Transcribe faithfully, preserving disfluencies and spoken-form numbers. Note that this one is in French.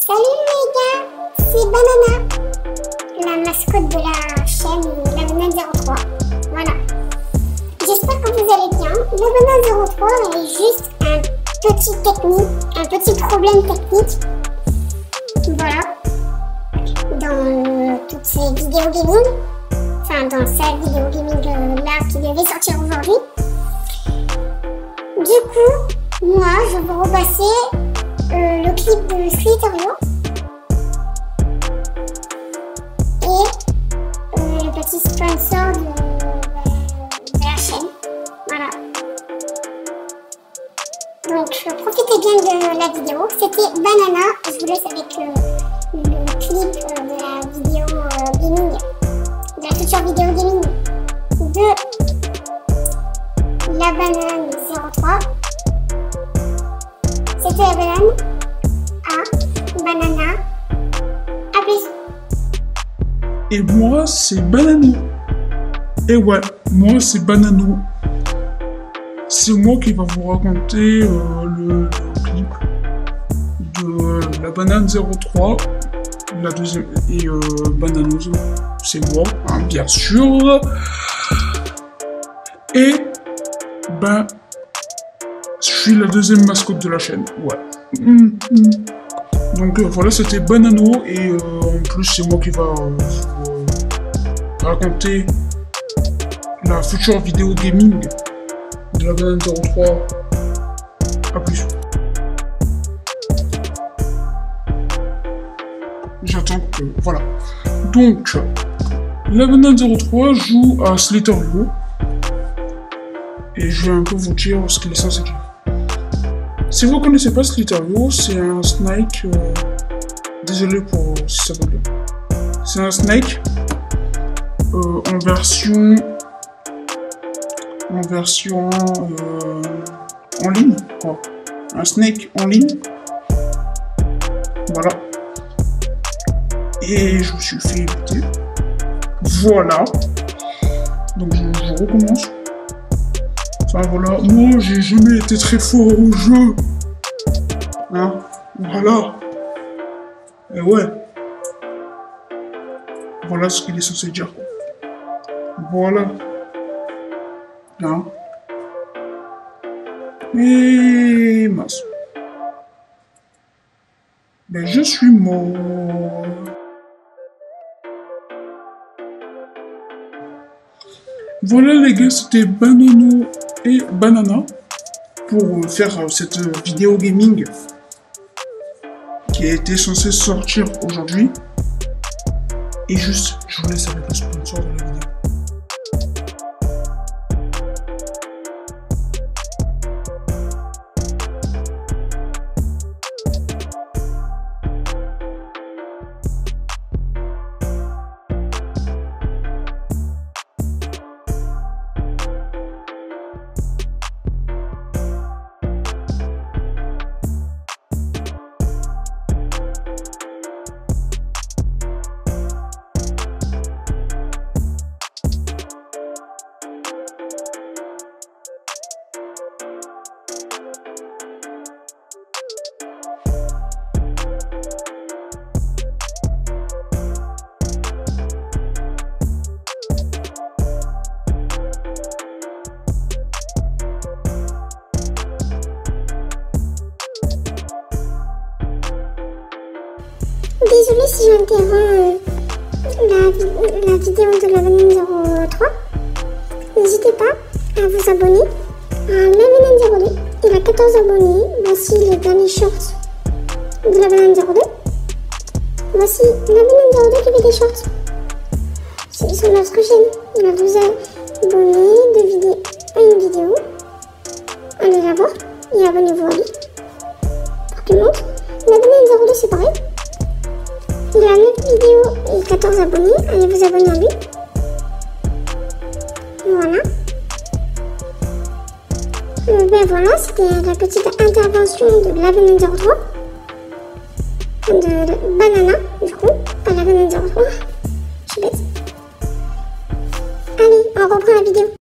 Salut les gars, c'est Banana, la mascotte de la chaîne La Banane zéro trois. Voilà. J'espère que vous allez bien. La Banane zéro trois est juste un petit technique, un petit problème technique. Voilà. Dans euh, toutes ces vidéos gaming, enfin dans sa vidéo gaming euh, là qui devait sortir aujourd'hui. Du coup, moi je vais vous repasser euh, le clip de Slither.io et euh, le petit sponsor de, de, de la chaîne. Voilà. Donc euh, profitez bien de la vidéo. C'était Banana. Je vous laisse avec euh, le clip euh, de la vidéo euh, gaming, de la future vidéo gaming de La Banane zéro trois. C'était La Banane. À Banana. A plus. Et moi, c'est Banano. Et ouais, moi, c'est Banano. C'est moi qui va vous raconter euh, le, le clip de La Banane zéro trois. La deuxième. Et euh, Banano, c'est moi, hein, bien sûr. Et ben, je suis la deuxième mascotte de la chaîne. Ouais. Mmh, mmh. Donc euh, voilà, c'était Banano. Et euh, en plus, c'est moi qui va euh, vous euh, raconter la future vidéo gaming de La Banane zéro trois. A plus. J'attends que... Voilà. Donc, La Banane zéro trois joue à Slither.io. Et je vais un peu vous dire ce qu'il est censé dire. Si vous ne connaissez pas Slither.io, c'est un snake... Euh... Désolé pour si ça va bien. C'est un snake euh, en version... En version... Euh... En ligne, quoi. Un snake en ligne. Voilà. Et je me suis fait éviter. Voilà. Donc je, je recommence. Enfin voilà, moi j'ai jamais été très fort au jeu. Hein, voilà. Et ouais. Voilà ce qu'il est censé dire. Voilà. Hein. Et mince. Ben je suis mort. Voilà les gars, c'était Banano et Banana pour faire cette vidéo gaming qui a été censée sortir aujourd'hui. Et juste, je vous laisse avec le sponsor de la vidéo. Désolée si j'interromps euh, la, la vidéo de La Banane zéro trois. N'hésitez pas à vous abonner à La Banane zéro deux. Il a quatorze abonnés. Voici les derniers shorts de La Banane zéro deux. Voici La Banane zéro deux qui fait des shorts. C'est sur notre chaîne. Il a douze abonnés, deux vidéos, une vidéo. Allez la voir et abonnez-vous à lui. Pour qu'il montre. La Banane zéro deux c'est pareil. Il a neuf vidéos et quatorze abonnés. Allez vous abonner à lui. Voilà. Euh, ben voilà, c'était la petite intervention de La Banane zéro trois. De, de Banana, du coup. Pas La Banane zéro trois. Je suis bête. Allez, on reprend la vidéo.